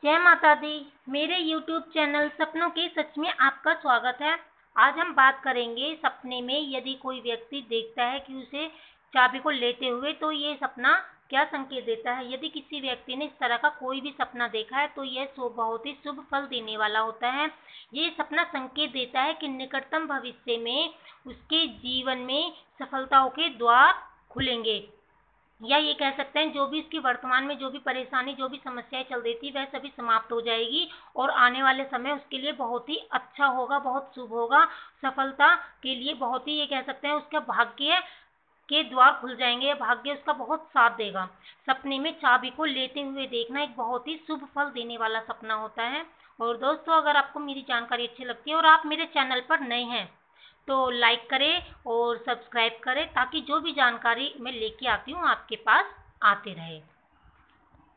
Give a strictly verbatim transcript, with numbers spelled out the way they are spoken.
जय माता दी। मेरे यूट्यूब चैनल सपनों के सच में आपका स्वागत है। आज हम बात करेंगे सपने में यदि कोई व्यक्ति देखता है कि उसे चाबी को लेते हुए, तो ये सपना क्या संकेत देता है। यदि किसी व्यक्ति ने इस तरह का कोई भी सपना देखा है तो यह बहुत ही शुभ फल देने वाला होता है। ये सपना संकेत देता है कि निकटतम भविष्य में उसके जीवन में सफलताओं के द्वार खुलेंगे, या ये कह सकते हैं जो भी इसकी वर्तमान में जो भी परेशानी जो भी समस्याएं चल रही थी वह सभी समाप्त हो जाएगी और आने वाले समय उसके लिए बहुत ही अच्छा होगा, बहुत शुभ होगा। सफलता के लिए बहुत ही ये कह सकते हैं उसका भाग्य के द्वार खुल जाएंगे, भाग्य उसका बहुत साथ देगा। सपने में चाबी को लेते हुए देखना एक बहुत ही शुभ फल देने वाला सपना होता है। और दोस्तों, अगर आपको मेरी जानकारी अच्छी लगती है और आप मेरे चैनल पर नए हैं तो लाइक करें और सब्सक्राइब करें, ताकि जो भी जानकारी मैं लेके आती हूँ आपके पास आते रहे।